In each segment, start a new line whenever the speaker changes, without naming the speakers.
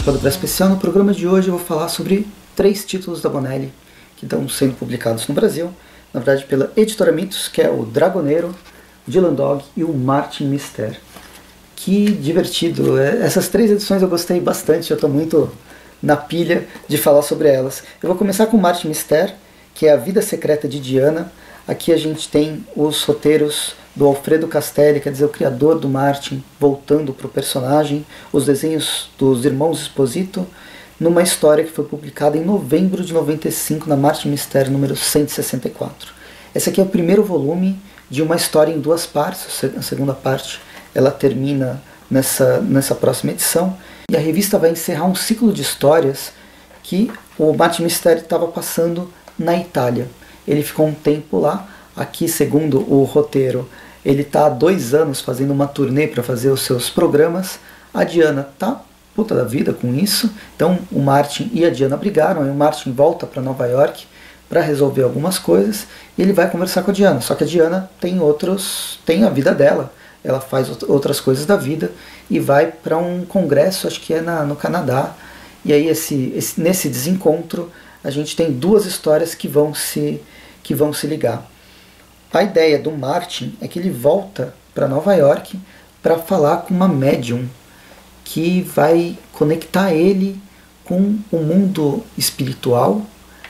Chapéu do Braço Especial. No programa de hoje eu vou falar sobre 3 títulos da Bonelli que estão sendo publicados no Brasil, na verdade pela Editora Mitos, que é o Dragoneiro, Dylan Dog e o Martin Mister. Que divertido! Essas 3 edições eu gostei bastante, eu estou muito na pilha de falar sobre elas. Eu vou começar com o Martin Mister, que é A Vida Secreta de Diana. Aqui a gente tem os roteiros do Alfredo Castelli, quer dizer, o criador do Martin, voltando para o personagem, os desenhos dos irmãos Esposito, numa história que foi publicada em novembro de 95 na Martin Mister número 164. Esse aqui é o primeiro volume de uma história em 2 partes, a segunda parte ela termina nessa próxima edição, e a revista vai encerrar um ciclo de histórias que o Martin Mister estava passando na Itália. Ele ficou um tempo lá. Aqui, segundo o roteiro, ele está há 2 anos fazendo uma turnê para fazer os seus programas. A Diana tá puta da vida com isso, então o Martin e a Diana brigaram, e o Martin volta para Nova York para resolver algumas coisas, e ele vai conversar com a Diana, só que a Diana tem a vida dela, ela faz outras coisas da vida, e vai para um congresso, acho que é no Canadá, e aí nesse desencontro a gente tem 2 histórias que vão se ligar. A ideia do Martin é que ele volta para Nova York para falar com uma médium que vai conectar ele com o mundo espiritual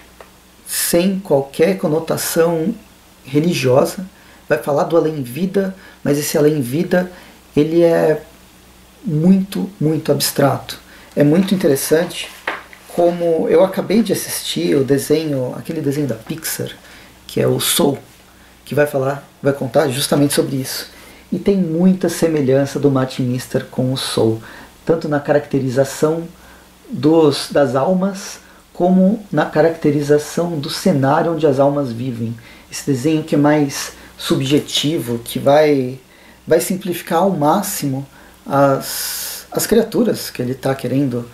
sem qualquer conotação religiosa. Vai falar do além-vida, mas esse além-vida ele é muito, muito abstrato. É muito interessante como eu acabei de assistir aquele desenho da Pixar, que é o Soul, que vai contar justamente sobre isso. E tem muita semelhança do Martin Mister com o Soul, tanto na caracterização das almas, como na caracterização do cenário onde as almas vivem. Esse desenho que é mais subjetivo, que vai simplificar ao máximo as criaturas que ele está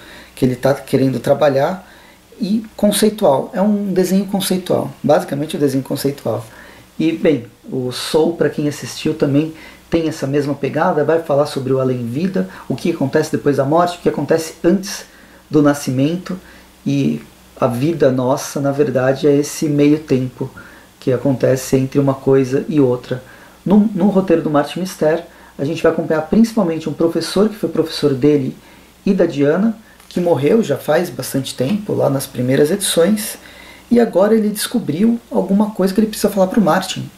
querendo trabalhar, e conceitual. É um desenho conceitual, basicamente um desenho conceitual. E, bem, o Soul, para quem assistiu, também tem essa mesma pegada, vai falar sobre o além-vida, o que acontece depois da morte, o que acontece antes do nascimento, e a vida nossa, na verdade, é esse meio tempo que acontece entre uma coisa e outra. No roteiro do Martin Mister, a gente vai acompanhar principalmente um professor, que foi professor dele e da Diana, que morreu já faz bastante tempo, lá nas primeiras edições, e agora ele descobriu alguma coisa que ele precisa falar para o Martin.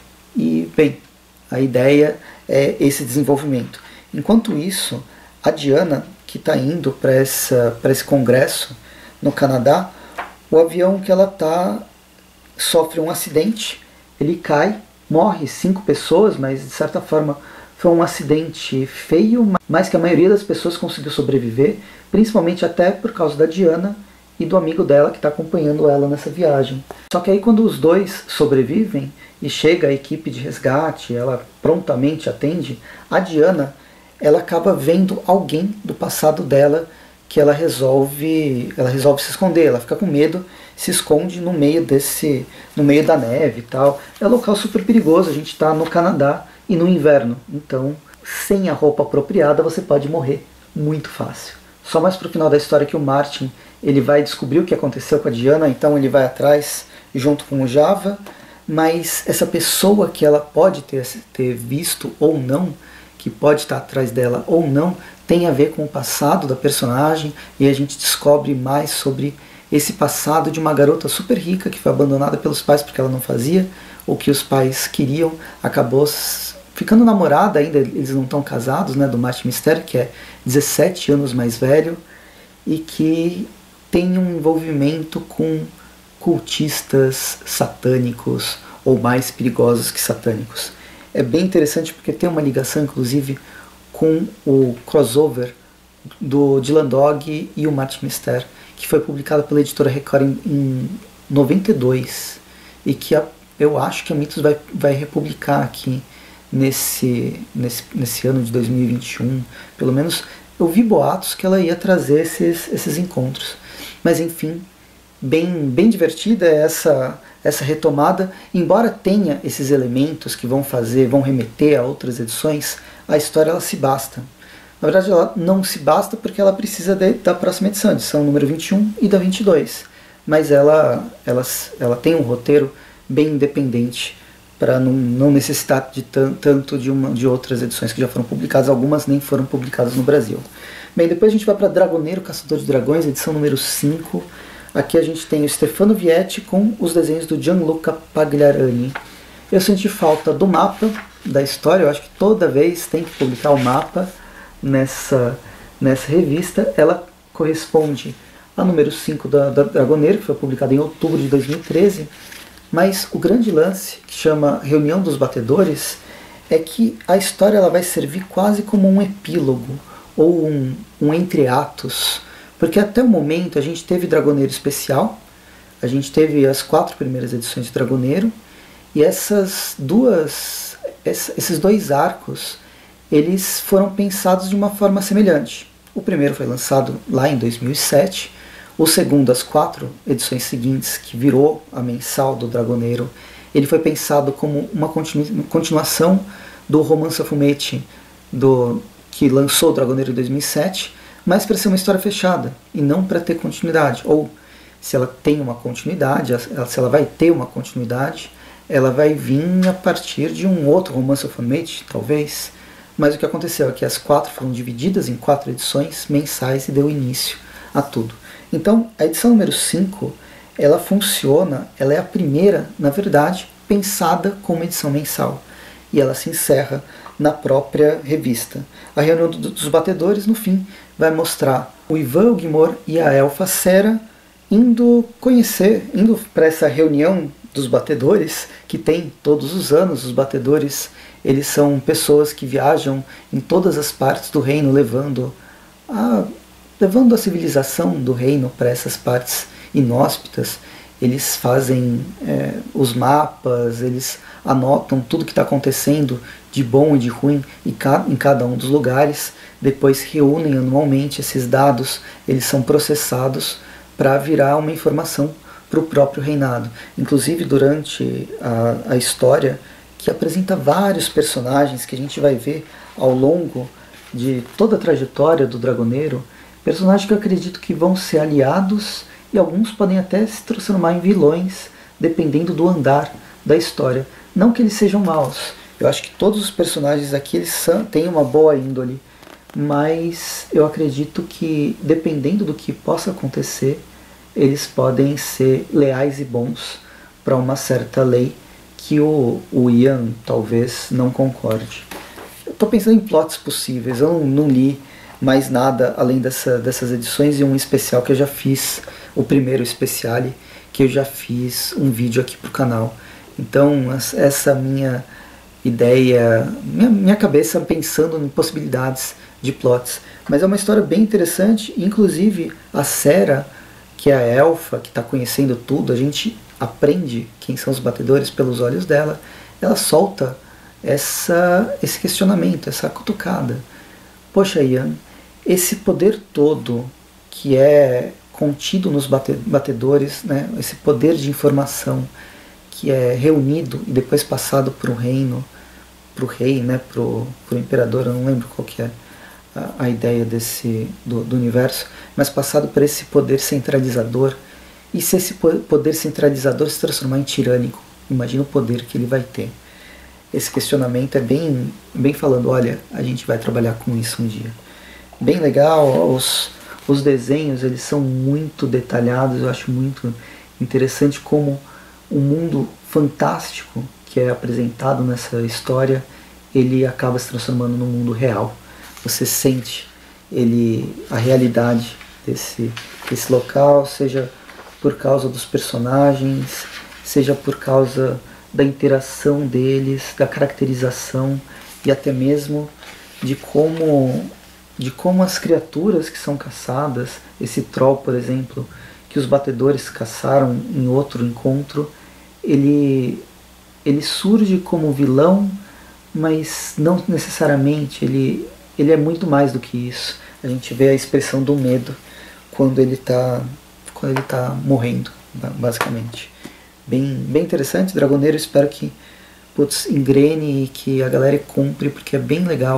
E, bem, a ideia é esse desenvolvimento. Enquanto isso, a Diana, que está indo para esse congresso no Canadá, o avião que ela está sofre um acidente, ele cai, morre 5 pessoas, mas de certa forma foi um acidente feio, mas que a maioria das pessoas conseguiu sobreviver, principalmente até por causa da Diana e do amigo dela que está acompanhando ela nessa viagem. Só que aí quando os 2 sobrevivem e chega a equipe de resgate, ela prontamente atende, a Diana ela acaba vendo alguém do passado dela que ela resolve se esconder, ela fica com medo, se esconde no meio da neve e tal. É um local super perigoso, a gente está no Canadá e no inverno, então sem a roupa apropriada você pode morrer muito fácil. Só mais pro final da história que o Martin ele vai descobrir o que aconteceu com a Diana, então ele vai atrás junto com o Java, mas essa pessoa que ela pode ter visto ou não, que pode estar atrás dela ou não, tem a ver com o passado da personagem, e a gente descobre mais sobre esse passado de uma garota super rica que foi abandonada pelos pais porque ela não fazia o que os pais queriam, acabou ficando namorada ainda, eles não estão casados, né, do Martin Mister, que é 17 anos mais velho, e que tem um envolvimento com cultistas satânicos, ou mais perigosos que satânicos. É bem interessante porque tem uma ligação, inclusive, com o crossover do Dylan Dog e o Martin Mister, que foi publicado pela editora Record em 92, e que eu acho que a Mitos vai republicar aqui nesse ano de 2021. Pelo menos eu vi boatos que ela ia trazer esses encontros. Mas enfim, bem divertida essa retomada, embora tenha esses elementos que vão remeter a outras edições, a história ela se basta. Na verdade, ela não se basta porque ela precisa da próxima edição número 21 e da 22. Mas ela tem um roteiro bem independente para não necessitar de tanto de outras edições que já foram publicadas. Algumas nem foram publicadas no Brasil. Bem, depois a gente vai para Dragoneiro, Caçador de Dragões, edição número 5. Aqui a gente tem o Stefano Vietti com os desenhos do Gianluca Pagliarani. Eu senti falta do mapa da história, eu acho que toda vez tem que publicar o mapa nessa revista. Ela corresponde ao número 5 da Dragoneiro, que foi publicado em outubro de 2013. Mas o grande lance, que chama Reunião dos Batedores, é que a história ela vai servir quase como um epílogo, ou um entre-atos, porque até o momento a gente teve Dragoneiro Especial, a gente teve as 4 primeiras edições de Dragoneiro, e esses dois arcos, eles foram pensados de uma forma semelhante. O primeiro foi lançado lá em 2007, o segundo, as 4 edições seguintes, que virou a mensal do Dragoneiro, ele foi pensado como uma continuação do Romance Fumetti, que lançou o Dragoneiro em 2007, mas para ser uma história fechada e não para ter continuidade. Ou, se ela tem uma continuidade, se ela vai ter uma continuidade, ela vai vir a partir de um outro Romance Fumetti, talvez. Mas o que aconteceu é que as 4 foram divididas em 4 edições mensais e deu início a tudo. Então, a edição número 5, ela funciona, ela é a primeira, na verdade, pensada como edição mensal. E ela se encerra na própria revista. A reunião dos batedores, no fim, vai mostrar o Ivan, o Guimor e a elfa Sera indo para essa reunião dos batedores, que tem todos os anos. Os batedores, eles são pessoas que viajam em todas as partes do reino, levando a civilização do reino para essas partes inóspitas. Eles fazem os mapas, eles anotam tudo que está acontecendo de bom e de ruim em cada um dos lugares, depois reúnem anualmente esses dados, eles são processados para virar uma informação para o próprio reinado. Inclusive durante a história, que apresenta vários personagens que a gente vai ver ao longo de toda a trajetória do Dragoneiro, personagens que eu acredito que vão ser aliados e alguns podem até se transformar em vilões, dependendo do andar da história. Não que eles sejam maus, eu acho que todos os personagens aqui eles têm uma boa índole, mas eu acredito que, dependendo do que possa acontecer, eles podem ser leais e bons para uma certa lei que o Ian talvez não concorde. Eu estou pensando em plots possíveis, eu não li mais nada além dessas edições e um especial que eu já fiz, o primeiro especiale, que eu já fiz um vídeo aqui para o canal. Então essa minha ideia, minha cabeça pensando em possibilidades de plots. Mas é uma história bem interessante, inclusive a Sera, que é a elfa, que está conhecendo tudo, a gente aprende quem são os batedores pelos olhos dela, ela solta esse questionamento, essa cutucada. Poxa, Ian, esse poder todo que é contido nos batedores, né, esse poder de informação que é reunido e depois passado para o reino, para o rei, né, para o imperador, eu não lembro qual que é a ideia do universo, mas passado por esse poder centralizador. E se esse poder centralizador se transformar em tirânico, imagina o poder que ele vai ter. Esse questionamento é bem falando, olha, a gente vai trabalhar com isso um dia. Bem legal, os desenhos eles são muito detalhados, eu acho muito interessante como o mundo fantástico que é apresentado nessa história, ele acaba se transformando num mundo real. Você sente a realidade desse local, seja por causa dos personagens, seja por causa da interação deles, da caracterização e até mesmo de como as criaturas que são caçadas, esse troll, por exemplo, que os batedores caçaram em outro encontro, ele surge como vilão, mas não necessariamente, ele é muito mais do que isso. A gente vê a expressão do medo quando ele está morrendo, basicamente. Bem interessante, Dragoneiro, espero que engrene e que a galera compre, porque é bem legal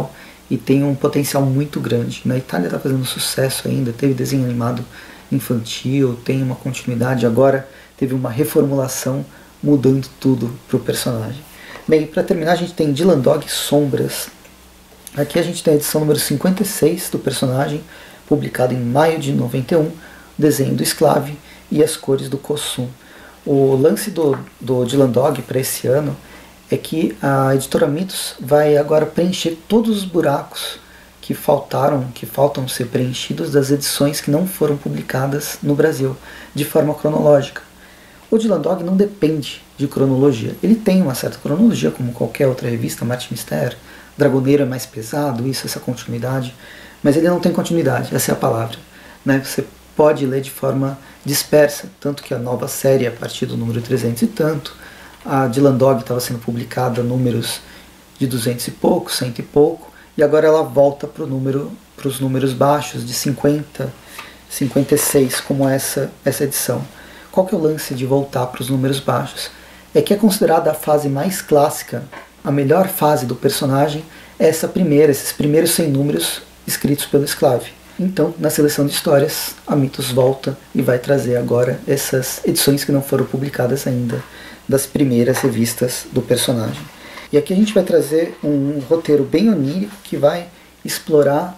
e tem um potencial muito grande. Na Itália está fazendo sucesso ainda, teve desenho animado infantil, tem uma continuidade, agora teve uma reformulação mudando tudo para o personagem. Bem, para terminar a gente tem Dylan Dog Sombras. Aqui a gente tem a edição número 56 do personagem, publicado em maio de 91, desenho do Sclave e as cores do Kossum. O lance do Dylan Dog para esse ano é que a editora Mitos vai agora preencher todos os buracos que faltam ser preenchidos das edições que não foram publicadas no Brasil, de forma cronológica. O Dylan Dog não depende de cronologia. Ele tem uma certa cronologia, como qualquer outra revista, Martin Mister. Dragoneiro é mais pesado, essa continuidade. Mas ele não tem continuidade, essa é a palavra. Né? Você pode ler de forma dispersa, tanto que a nova série, a partir do número 300 e tanto, a Dylan Dog estava sendo publicada números de 200 e pouco, 100 e pouco, e agora ela volta para os números baixos, de 50, 56, como essa edição. Qual que é o lance de voltar para os números baixos? É que é considerada a fase mais clássica, a melhor fase do personagem, é esses primeiros 100 números escritos pelo Sclave. Então, na seleção de histórias, a Mitos volta e vai trazer agora essas edições que não foram publicadas ainda, das primeiras revistas do personagem. E aqui a gente vai trazer um roteiro bem onírico que vai explorar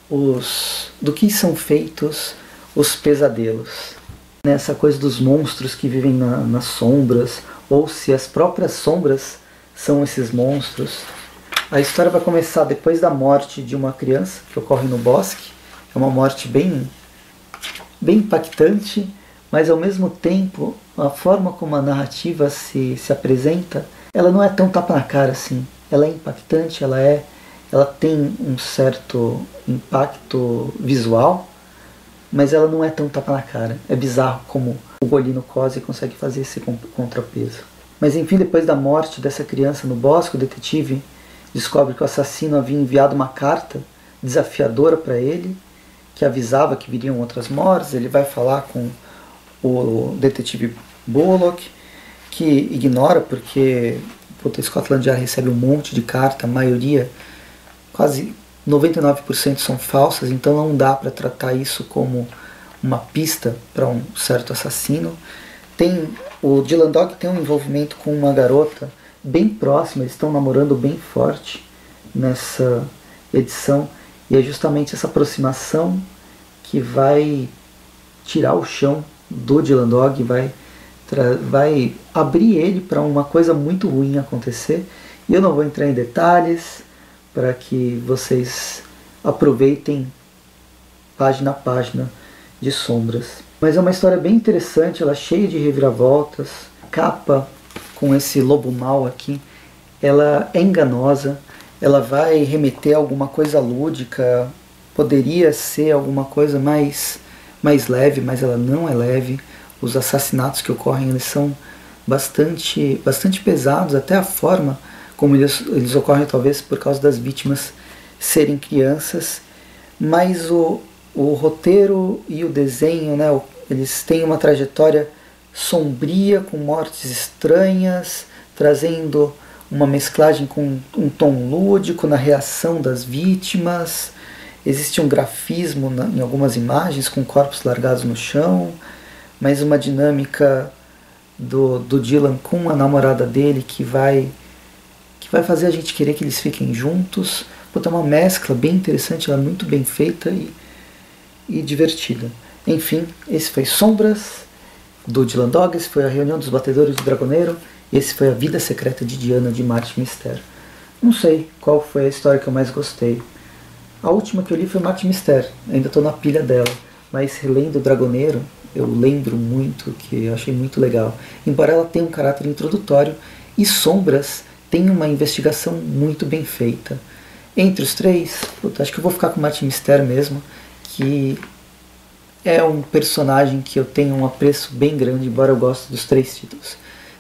do que são feitos os pesadelos. Nessa coisa dos monstros que vivem nas sombras, ou se as próprias sombras são esses monstros. A história vai começar depois da morte de uma criança que ocorre no bosque. É uma morte bem impactante, mas ao mesmo tempo a forma como a narrativa se apresenta, ela não é tão tapa na cara assim. Ela é impactante, ela tem um certo impacto visual, mas ela não é tão tapa na cara. É bizarro como o Golino Cosi consegue fazer esse contrapeso. Mas enfim, depois da morte dessa criança no bosque, o detetive descobre que o assassino havia enviado uma carta desafiadora para ele, que avisava que viriam outras mortes. Ele vai falar com o detetive Bullock, que ignora porque Scotland Yard recebe um monte de carta, a maioria, quase 99% são falsas, então não dá para tratar isso como uma pista para um certo assassino. O Dylan Dog tem um envolvimento com uma garota bem próxima, eles estão namorando bem forte nessa edição, e é justamente essa aproximação que vai tirar o chão do Dylan Dog, vai abrir ele para uma coisa muito ruim acontecer. E eu não vou entrar em detalhes para que vocês aproveitem página a página de Sombras. Mas é uma história bem interessante, ela é cheia de reviravoltas. A capa com esse lobo mau aqui, ela é enganosa, ela vai remeter a alguma coisa lúdica, poderia ser alguma coisa mais leve, mas ela não é leve. Os assassinatos que ocorrem, eles são bastante pesados, até a forma como eles ocorrem, talvez por causa das vítimas serem crianças, mas o roteiro e o desenho, né, eles têm uma trajetória sombria, com mortes estranhas, trazendo uma mesclagem com um tom lúdico na reação das vítimas. Existe um grafismo em algumas imagens, com corpos largados no chão, mas uma dinâmica do Dylan com a namorada dele que vai fazer a gente querer que eles fiquem juntos. É uma mescla bem interessante, ela é muito bem feita e divertida. Enfim, esse foi Sombras, do Dylan Dog, esse foi a Reunião dos Batedores do Dragoneiro, e esse foi A Vida Secreta de Diana, de Martin Mister. Não sei qual foi a história que eu mais gostei. A última que eu li foi Martin Mister, ainda estou na pilha dela, mas relendo o Dragoneiro, eu lembro muito, que eu achei muito legal. Embora ela tenha um caráter introdutório, e Sombras tem uma investigação muito bem feita. Entre os três, acho que eu vou ficar com Martin Mister mesmo, que é um personagem que eu tenho um apreço bem grande, embora eu goste dos três títulos.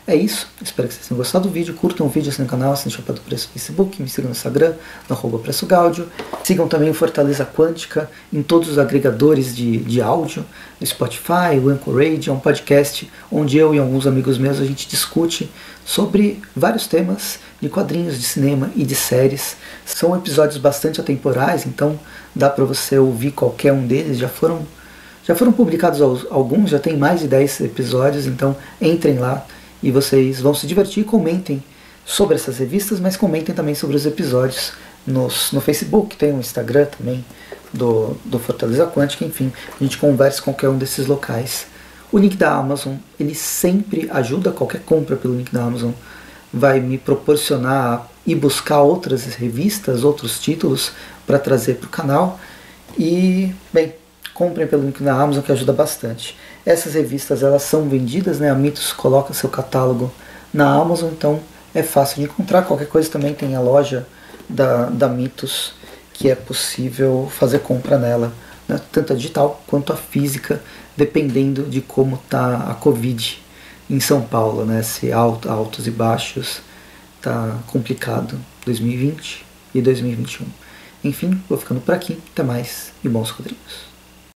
É isso, espero que vocês tenham gostado do vídeo, curtam o vídeo, assinem o canal, assinem o Chapéu do Preço no Facebook, me sigam no Instagram, no @PreçoGaudio. Sigam também o Fortaleza Quântica em todos os agregadores de áudio, no Spotify, o Anchor Radio, é um podcast onde eu e alguns amigos meus a gente discute sobre vários temas de quadrinhos, de cinema e de séries. São episódios bastante atemporais, então dá para você ouvir qualquer um deles, já foram publicados alguns, já tem mais de 10 episódios, então entrem lá e vocês vão se divertir. Comentem sobre essas revistas, mas comentem também sobre os episódios no Facebook, tem o Instagram também do Fortaleza Quântica, enfim, a gente conversa com qualquer um desses locais. O link da Amazon, ele sempre ajuda, qualquer compra pelo link da Amazon vai me proporcionar ir buscar outras revistas, outros títulos para trazer para o canal. E, bem, comprem pelo link da Amazon que ajuda bastante. Essas revistas elas são vendidas, né? A Mitos coloca seu catálogo na Amazon, então é fácil de encontrar. Qualquer coisa também tem a loja da Mitos, que é possível fazer compra nela, né? Tanto a digital quanto a física, dependendo de como está a Covid em São Paulo, né? Se altos e baixos, tá complicado 2020 e 2021. Enfim, vou ficando por aqui. Até mais e bons quadrinhos.